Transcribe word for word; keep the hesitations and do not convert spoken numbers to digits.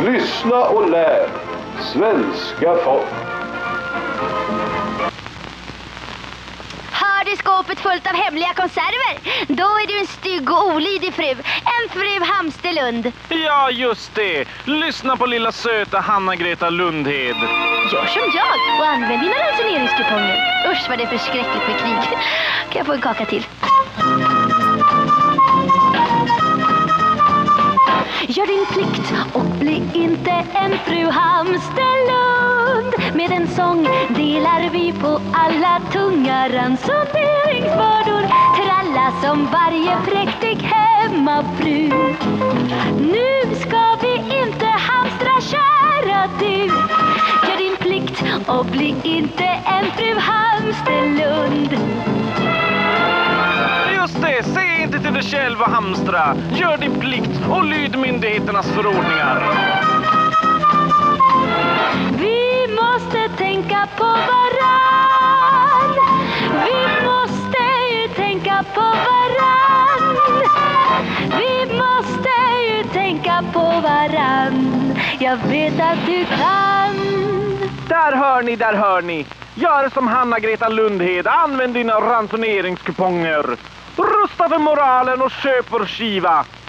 Lyssna och lär, svenska folk. Har du skåpet fullt av hemliga konserver? Då är du en stygg och olydig fru. En fru Hamsterlund. Ja, just det. Lyssna på lilla söta Hanna-Greta Lundhed. Gör som jag och använd dina ransoneringskuponger. Usch vad det är förskräckligt med krig. Kan jag få en kaka till? Gör din plikt och bli inte en fru Hamsterlund. Med en sång delar vi på alla tunga ransoneringsbördor. Tralla som varje präktig hemmafru. Nu ska vi inte hamstra, kära du. Gör din plikt och bli inte en fru Hamsterlund. Just det, se inte till dig själv och hamstra. Gör din plikt och lyd myndigheternas förordningar. Vi måste tänka på varann. Vi måste ju tänka på varann. Vi måste ju tänka på varann. Jag vet att du kan. Där hör ni, där hör ni. Gör som Hanna-Greta Lundhed. Använd dina ransoneringskuponger. Rusta för moralen och köp vår skiva.